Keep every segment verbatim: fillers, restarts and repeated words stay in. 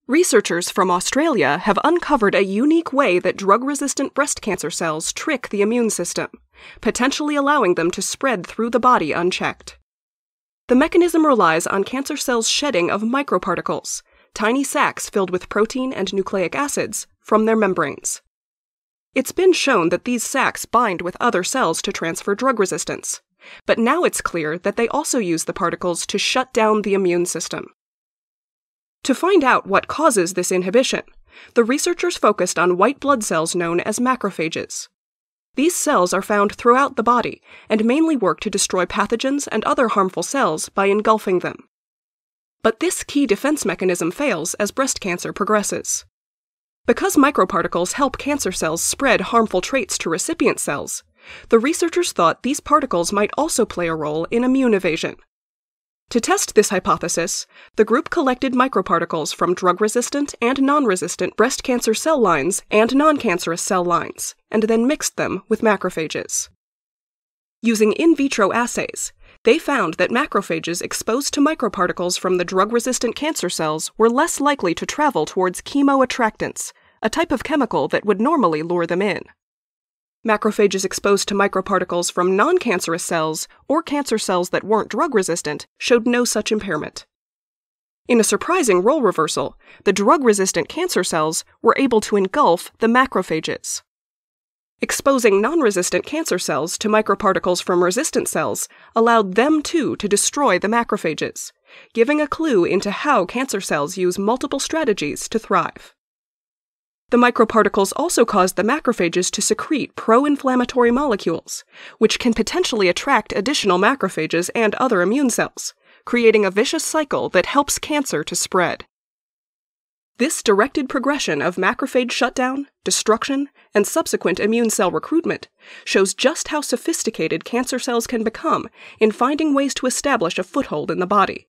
Researchers from Australia have uncovered a unique way that drug-resistant breast cancer cells trick the immune system, potentially allowing them to spread through the body unchecked. The mechanism relies on cancer cells' shedding of microparticles, tiny sacs filled with protein and nucleic acids, from their membranes. It's been shown that these sacs bind with other cells to transfer drug resistance, but now it's clear that they also use the particles to shut down the immune system. To find out what causes this inhibition, the researchers focused on white blood cells known as macrophages. These cells are found throughout the body and mainly work to destroy pathogens and other harmful cells by engulfing them. But this key defense mechanism fails as breast cancer progresses. Because microparticles help cancer cells spread harmful traits to recipient cells, the researchers thought these particles might also play a role in immune evasion. To test this hypothesis, the group collected microparticles from drug-resistant and non-resistant breast cancer cell lines and non-cancerous cell lines, and then mixed them with macrophages. Using in vitro assays, they found that macrophages exposed to microparticles from the drug-resistant cancer cells were less likely to travel towards chemoattractants, a type of chemical that would normally lure them in. Macrophages exposed to microparticles from non-cancerous cells or cancer cells that weren't drug-resistant showed no such impairment. In a surprising role reversal, the drug-resistant cancer cells were able to engulf the macrophages. Exposing non-resistant cancer cells to microparticles from resistant cells allowed them too to destroy the macrophages, giving a clue into how cancer cells use multiple strategies to thrive. The microparticles also caused the macrophages to secrete pro-inflammatory molecules, which can potentially attract additional macrophages and other immune cells, creating a vicious cycle that helps cancer to spread. This directed progression of macrophage shutdown, destruction, and subsequent immune cell recruitment shows just how sophisticated cancer cells can become in finding ways to establish a foothold in the body.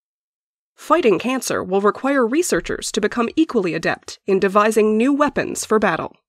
Fighting cancer will require researchers to become equally adept in devising new weapons for battle.